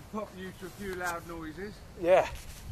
pop you to a few loud noises. Yeah.